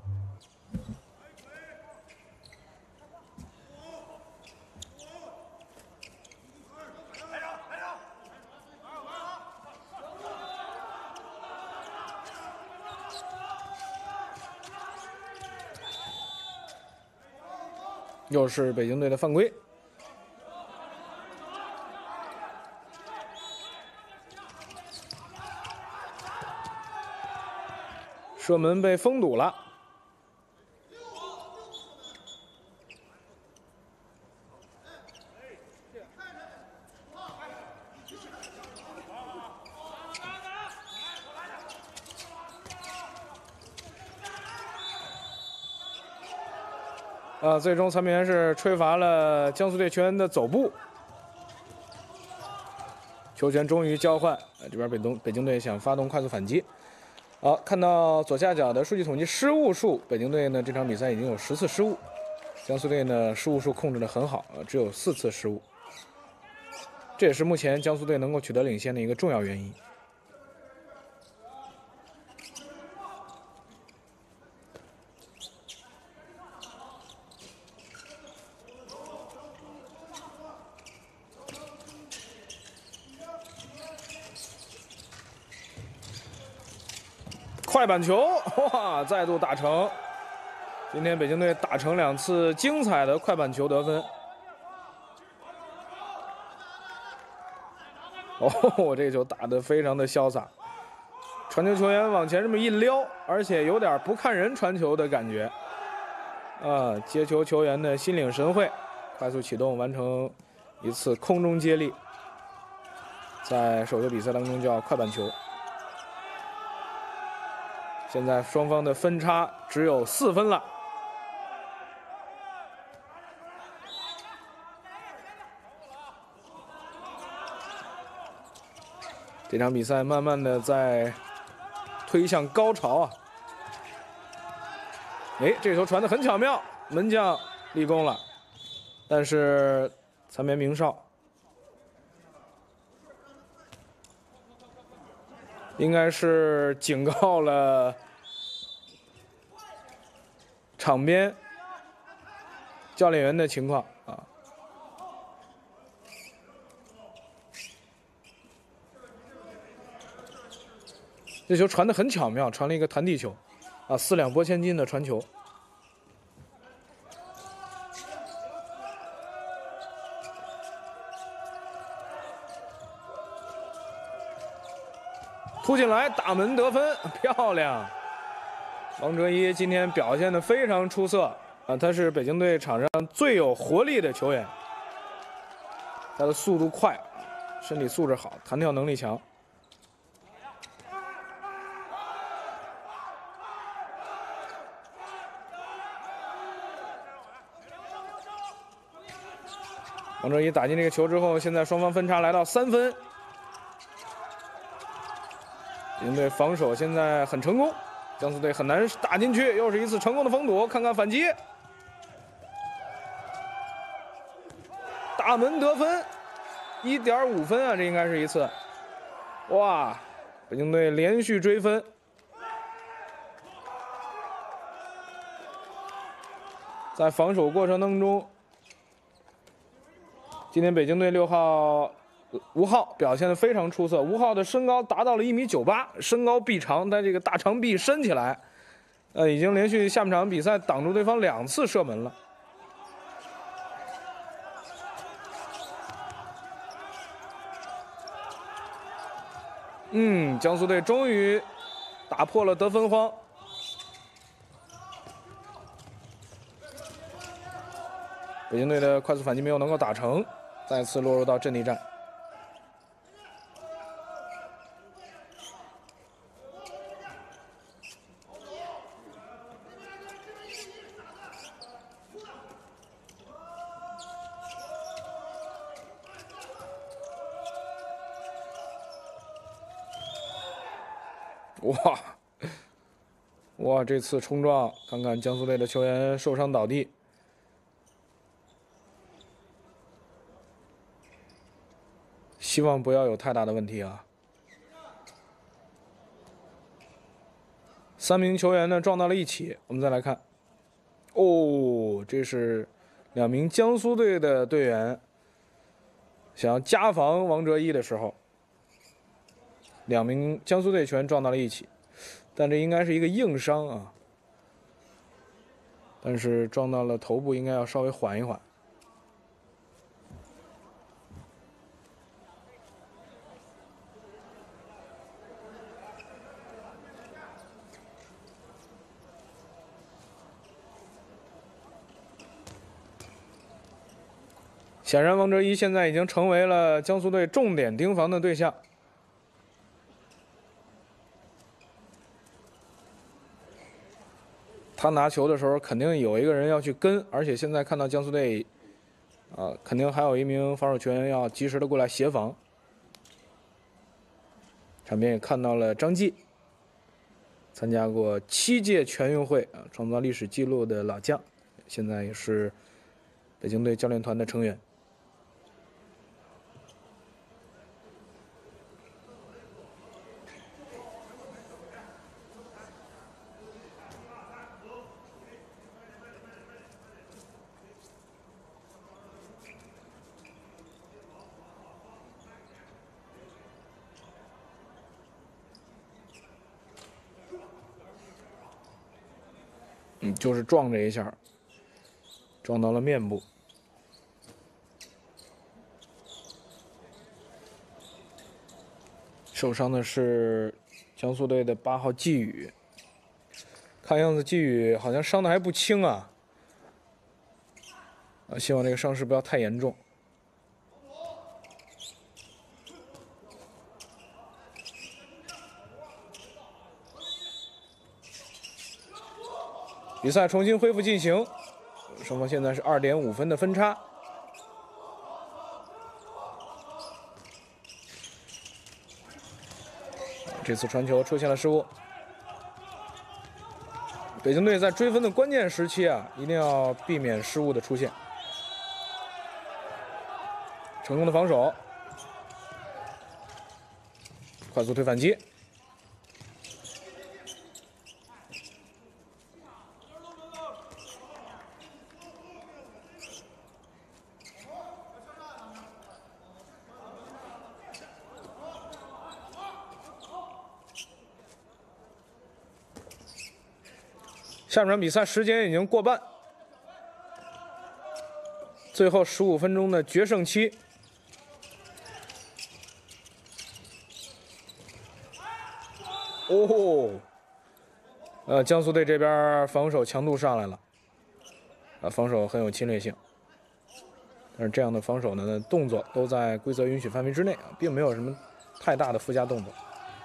又是北京队的犯规。射门被封堵了。啊，最终裁判员是吹罚了江苏队球员的走步，球权终于交换。这边北东北京队想发动快速反击。好，看到左下角的数据统计失误数，北京队呢这场比赛已经有十次失误，江苏队呢失误数控制得很好，只有四次失误，这也是目前江苏队能够取得领先的一个重要原因。快板球，哇，再度打成！今天北京队打成两次精彩的快板球得分。哦，这个球打得非常的潇洒，传球球员往前这么一撩，而且有点不看人传球的感觉。啊，接球球员的心领神会， 快速启动，完成一次空中接力。在手球比赛当中叫快板球。现在双方的分差只有四分了。这场比赛慢慢的在推向高潮啊！哎，这球传得很巧妙，门将立功了，但是残棉名少应该是警告了场边教练员的情况啊。这球传得很巧妙，传了一个弹地球，啊，四两拨千斤的传球。突进来，打门得分，漂亮！王哲一今天表现得非常出色啊，他是北京队场上最有活力的球员，他的速度快，身体素质好，弹跳能力强。王哲一打进这个球之后，现在双方分差来到三分。北京队防守现在很成功，江苏队很难打进去，又是一次成功的封堵，看看反击，大门得分，一点五分啊，这应该是一次。哇，北京队连续追分。在防守过程当中，今天北京队六号吴昊表现得非常出色。吴昊的身高达到了一米九八，身高臂长，但这个大长臂伸起来，呃，已经连续下半场比赛挡住对方两次射门了。嗯，江苏队终于打破了得分荒。北京队的快速反击没有能够打成，再次落入到阵地战。哇哇！这次冲撞，看看江苏队的球员受伤倒地。希望不要有太大的问题啊！三名球员呢撞到了一起，我们再来看。哦，这是两名江苏队的队员想要加防王哲一的时候，两名江苏队球员撞到了一起，但这应该是一个硬伤啊。但是撞到了头部，应该要稍微缓一缓。显然，王哲一现在已经成为了江苏队重点盯防的对象。他拿球的时候，肯定有一个人要去跟，而且现在看到江苏队，啊、呃，肯定还有一名防守球员要及时的过来协防。场边也看到了张继，参加过七届全运会啊，创造历史纪录的老将，现在也是北京队教练团的成员。嗯，就是撞这一下，撞到了面部。受伤的是江苏队的八号季宇，看样子季宇好像伤的还不轻啊。 啊，希望这个伤势不要太严重。比赛重新恢复进行，双方现在是二点五分的分差。这次传球出现了失误。北京队在追分的关键时期啊，一定要避免失误的出现。成功的防守，快速推反击。下半场比赛时间已经过半，最后十五分钟的决胜期。哦，呃，江苏队这边防守强度上来了，啊，防守很有侵略性，但是这样的防守呢，动作都在规则允许范围之内啊，并没有什么太大的附加动作。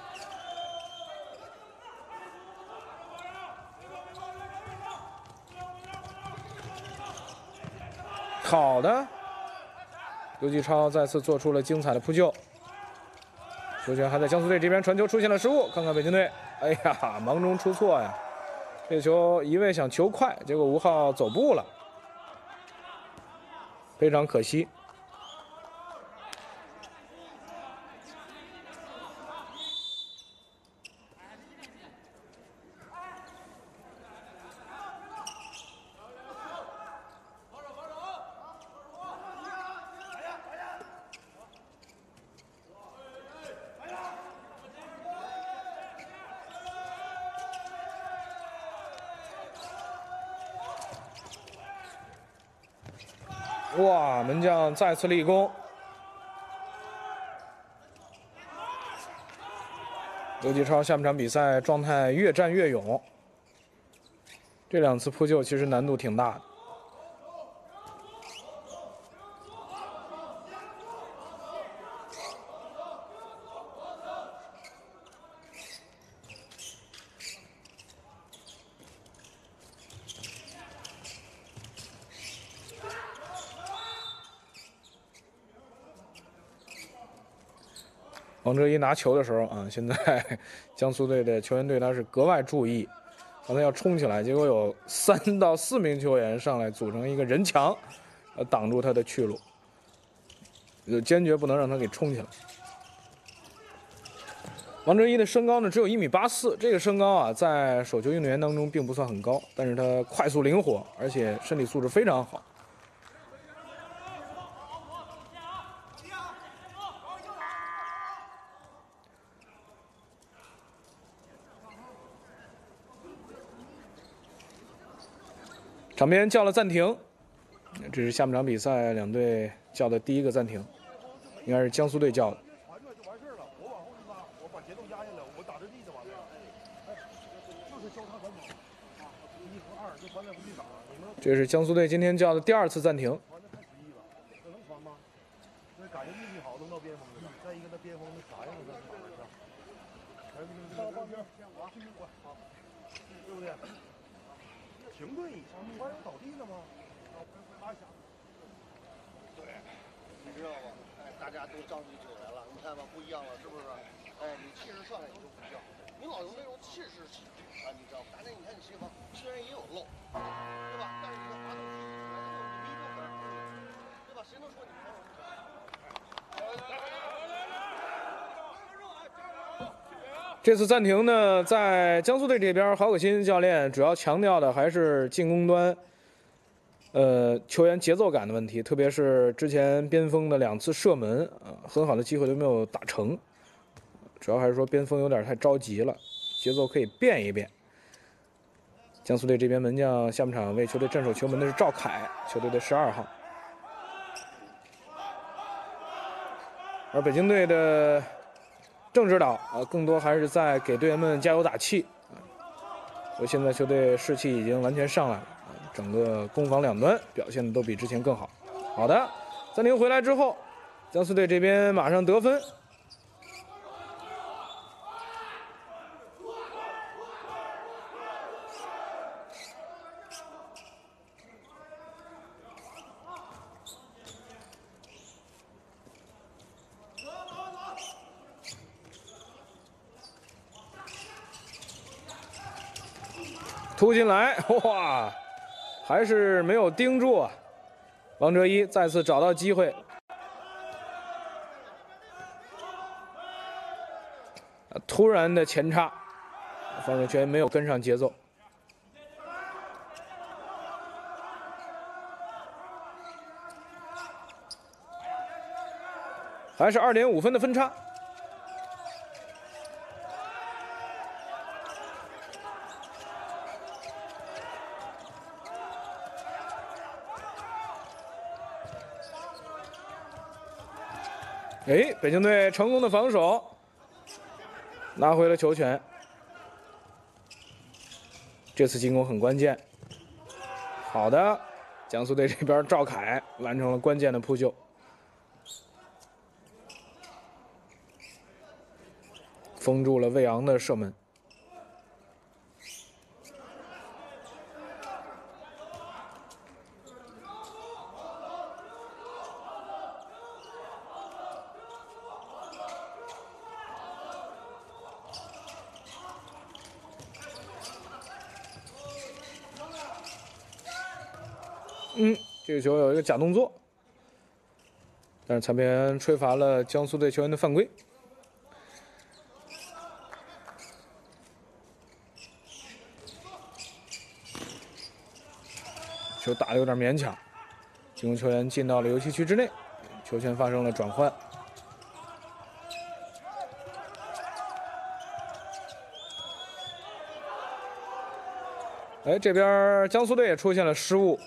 好的，刘继超再次做出了精彩的扑救，球权还在江苏队这边，传球出现了失误，看看北京队，哎呀，忙中出错呀！这个球一味想球快，结果吴昊走步了，非常可惜。哇！门将再次立功，刘继超下半场比赛状态越战越勇，这两次扑救其实难度挺大的。王哲一拿球的时候啊，现在江苏队的球员对他是格外注意，刚才要冲起来，结果有三到四名球员上来组成一个人墙，呃，挡住他的去路，就坚决不能让他给冲起来。王哲一的身高呢只有一米八四，这个身高啊，在手球运动员当中并不算很高，但是他快速灵活，而且身体素质非常好。场边叫了暂停，这是下半场比赛两队叫的第一个暂停，应该是江苏队叫的。 传出来就完事儿了，我往后一拉，我把节奏压下来，我打着地就完了。哎，就是交叉反跑啊，一和二就翻来覆去打。你们这是江苏队今天叫的第二次暂停。 传的太随意了，这能传吗？那赶上运气好能到边锋的，再一个那边锋那啥样的打的是？哎，那个放边，我继续管，好，对不对？停顿一下，突然倒地了吗？拉一下。对，你知道吗？哎，大家都张起嘴来了，你看吧，不一样了，是不是？哎，你气势上来你就不一样，你老用那种气势啊，你知道吗？但是你看你协防虽然也有漏，对吧？但是你看滑动起来你一个分儿，对吧？谁能说你防守不强？ 这次暂停呢，在江苏队这边，郝可欣教练主要强调的还是进攻端，呃，球员节奏感的问题，特别是之前边锋的两次射门啊、呃，很好的机会都没有打成，主要还是说边锋有点太着急了，节奏可以变一变。江苏队这边门将下半场为球队镇守球门的是赵凯，球队的十二号，而北京队的郑指导啊，更多还是在给队员们加油打气啊。所以现在球队士气已经完全上来了啊， 整个攻防两端表现的都比之前更好。好的，暂停回来之后，江苏队这边马上得分。突进来，哇，还是没有盯住啊！王哲一再次找到机会，突然的前插，方守全没有跟上节奏，还是二点五分的分差。哎，北京队成功的防守，拿回了球权。这次进攻很关键。好的，江苏队这边赵凯完成了关键的扑救，封住了魏昂的射门。嗯，这个球有一个假动作，但是裁判员吹罚了江苏队球员的犯规。球打得有点勉强，进攻球员进到了游戏区之内，球权发生了转换。哎，这边江苏队也出现了失误。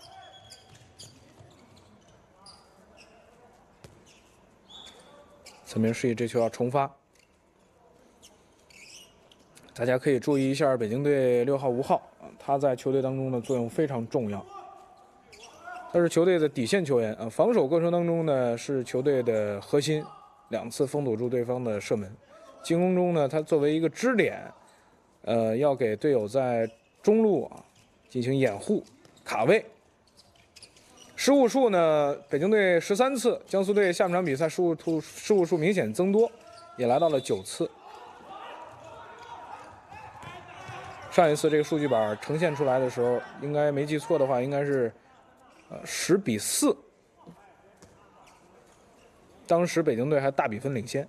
侧面示意这球要重发，大家可以注意一下北京队六号吴昊啊，他在球队当中的作用非常重要。他是球队的底线球员啊，防守过程当中呢是球队的核心，两次封堵住对方的射门。进攻中呢，他作为一个支点，呃，要给队友在中路啊进行掩护、卡位。失误数呢，北京队十三次，江苏队下半场比赛失误数失误数明显增多，也来到了九次。上一次这个数据板呈现出来的时候，应该没记错的话，应该是呃十比四，当时北京队还大比分领先。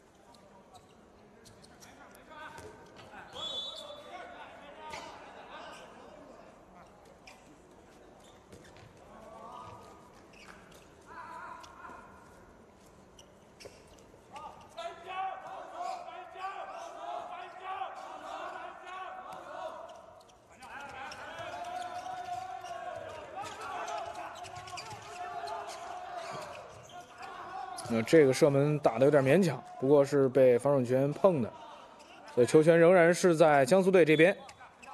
那这个射门打得有点勉强，不过是被防守权碰的，所以球权仍然是在江苏队这边。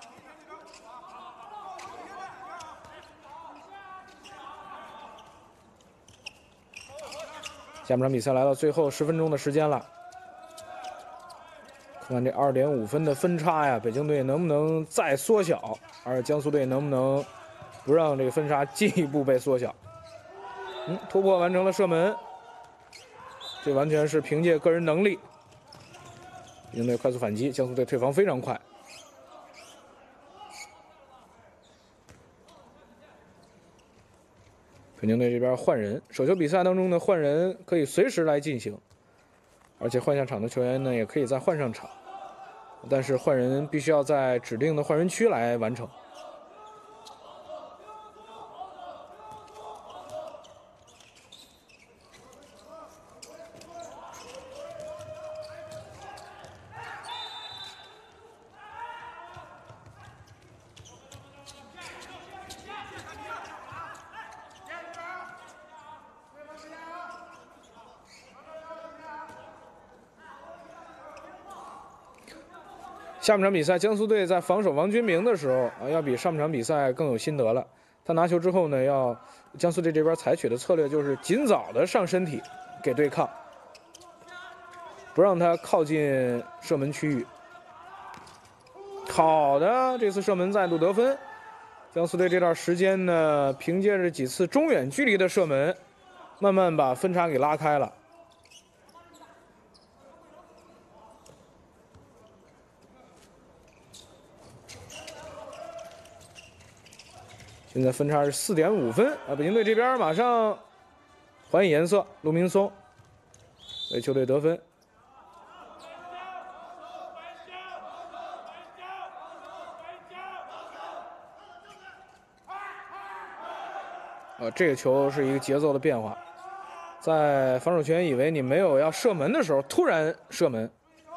下半场比赛来到最后十分钟的时间了，看看这二点五分的分差呀，北京队能不能再缩小，而江苏队能不能不让这个分差进一步被缩小？嗯，突破完成了射门。这完全是凭借个人能力。北京队快速反击，江苏队退防非常快。北京队这边换人，手球比赛当中呢，换人可以随时来进行，而且换下场的球员呢，也可以再换上场，但是换人必须要在指定的换人区来完成。 下半场比赛，江苏队在防守王军明的时候啊，要比上半场比赛更有心得了。他拿球之后呢，要江苏队这边采取的策略就是尽早的上身体给对抗，不让他靠近射门区域。好的，这次射门再度得分。江苏队这段时间呢，凭借着几次中远距离的射门，慢慢把分差给拉开了。现在分差是四点五分啊！北京队这边马上还以颜色，陆明松为球队得分。呃，这个球是一个节奏的变化，在防守球员以为你没有要射门的时候，突然射门。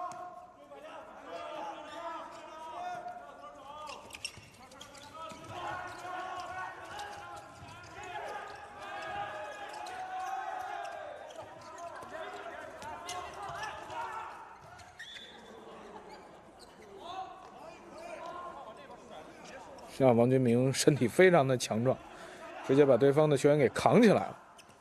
像王军明身体非常的强壮，直接把对方的球员给扛起来了。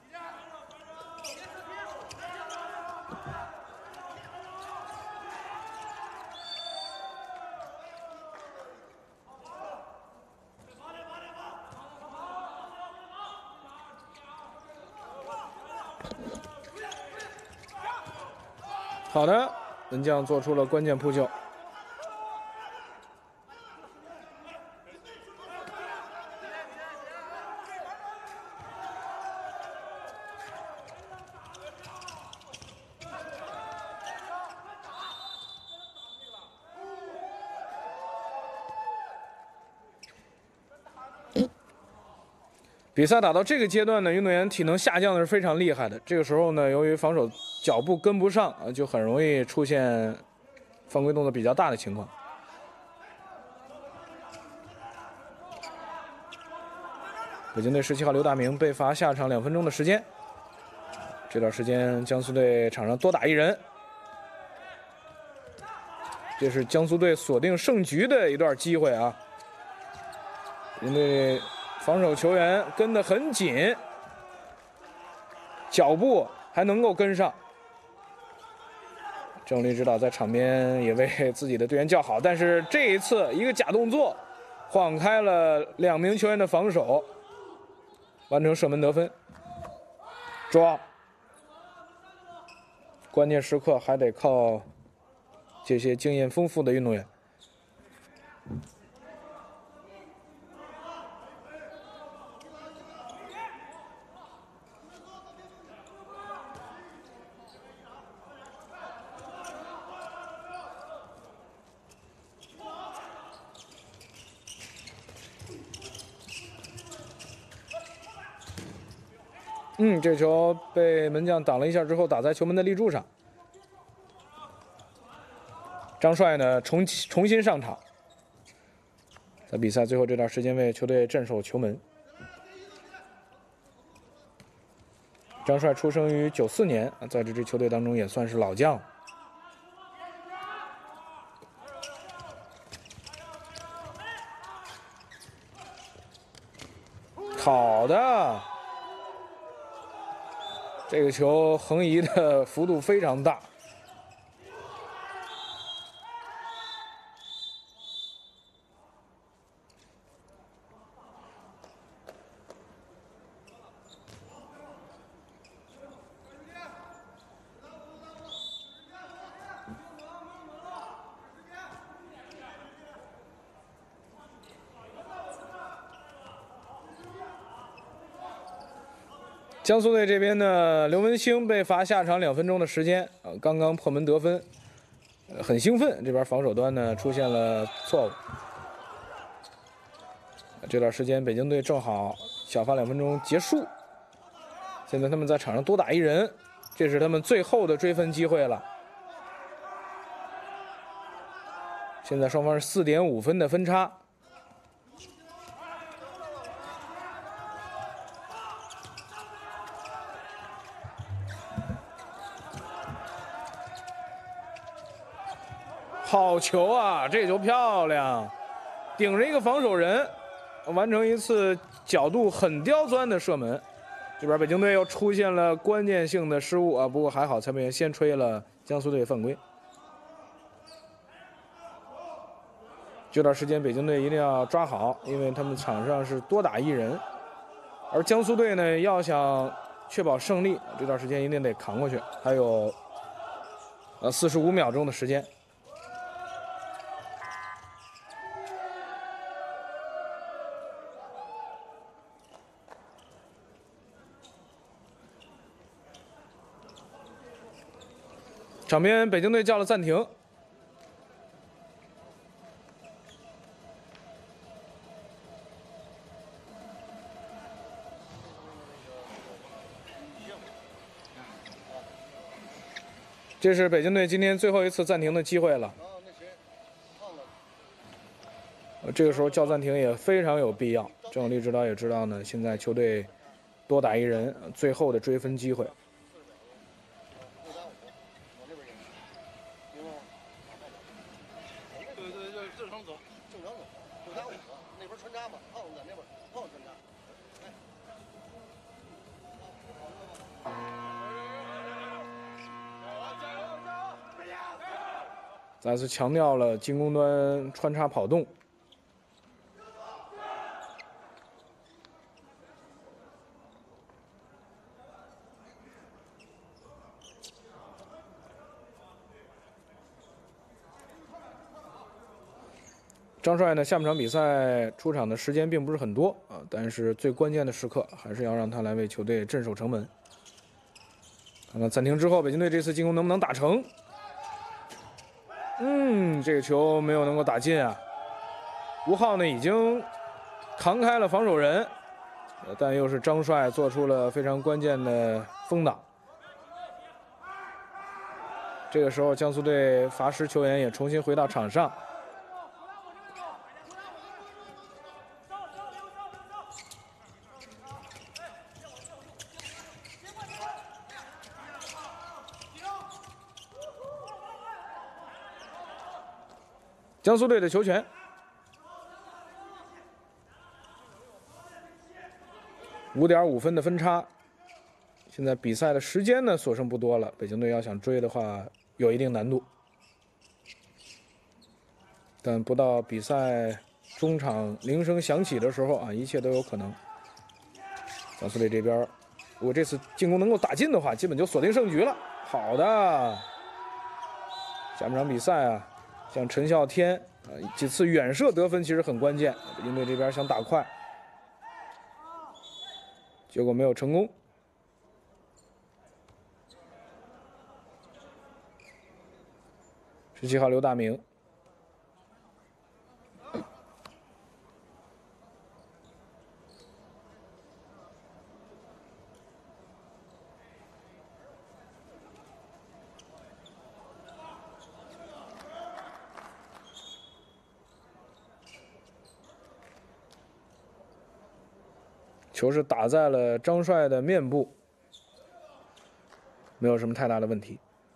好的，门将做出了关键扑救。比赛打到这个阶段呢，运动员体能下降的是非常厉害的。这个时候呢，由于防守脚步跟不上啊，就很容易出现犯规动作比较大的情况。北京队十七号刘大明被罚下场两分钟的时间。这段时间江苏队场上多打一人，这是江苏队锁定胜局的一段机会啊。北京队防守球员跟得很紧，脚步还能够跟上。郑力指导在场边也为自己的队员叫好，但是这一次一个假动作，晃开了两名球员的防守，完成射门得分。抓，关键时刻还得靠这些经验丰富的运动员。嗯，这球被门将挡了一下之后，打在球门的立柱上。张帅呢，重重新上场，在比赛最后这段时间为球队镇守球门。张帅出生于九四年，在这支球队当中也算是老将。好的。这个球横移的幅度非常大，江苏队这边呢，刘文兴被罚下场两分钟的时间，啊，刚刚破门得分，呃，很兴奋。这边防守端呢出现了错误。这段时间北京队正好小罚两分钟结束，现在他们在场上多打一人，这是他们最后的追分机会了。现在双方是四点五分的分差。 好球啊！这球漂亮，顶着一个防守人，完成一次角度很刁钻的射门。这边北京队又出现了关键性的失误啊，不过还好裁判员先吹了江苏队犯规。这段时间北京队一定要抓好，因为他们场上是多打一人，而江苏队呢要想确保胜利，这段时间一定得扛过去。还有呃四十五秒钟的时间。场边北京队叫了暂停。这是北京队今天最后一次暂停的机会了。呃，这个时候叫暂停也非常有必要。郑永利指导也知道呢，现在球队多打一人，最后的追分机会。再次强调了进攻端穿插跑动。张帅呢，下半场比赛出场的时间并不是很多啊，但是最关键的时刻还是要让他来为球队镇守城门。看看暂停之后，北京队这次进攻能不能打成？嗯，这个球没有能够打进啊。吴昊呢已经扛开了防守人，但又是张帅做出了非常关键的封挡。这个时候，江苏队罚失球员也重新回到场上。江苏队的球权，五点五分的分差。现在比赛的时间呢所剩不多了，北京队要想追的话有一定难度。但不到比赛中场铃声响起的时候啊，一切都有可能。江苏队这边，如果这次进攻能够打进的话，基本就锁定胜局了。好的，下半场比赛啊。像陈啸天啊，几次远射得分其实很关键。北京队这边想打快，结果没有成功。十七号刘大明，球是打在了张帅的面部，没有什么太大的问题。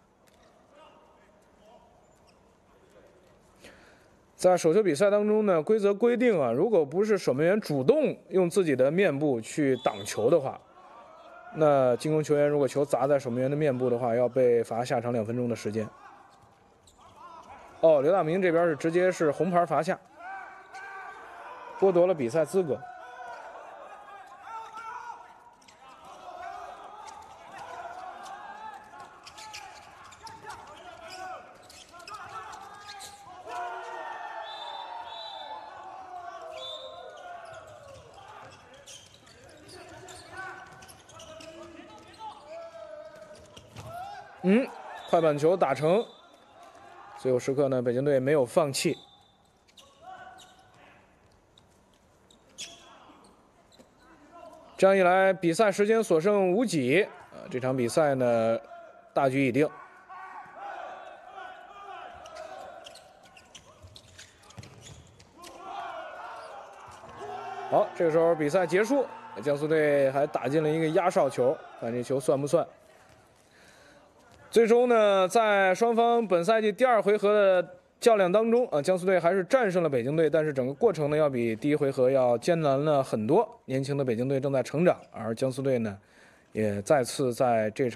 在手球比赛当中呢，规则规定啊，如果不是守门员主动用自己的面部去挡球的话，那进攻球员如果球砸在守门员的面部的话，要被罚下场两分钟的时间。哦，刘大明这边是直接是红牌罚下，剥夺了比赛资格。嗯，快板球打成。最后时刻呢，北京队没有放弃。这样一来，比赛时间所剩无几啊，这场比赛呢，大局已定。好，这个时候比赛结束，江苏队还打进了一个压哨球，看这球算不算？最终呢，在双方本赛季第二回合的较量当中啊，江苏队还是战胜了北京队，但是整个过程呢要比第一回合要艰难了很多。年轻的北京队正在成长，而江苏队呢，也再次在这场。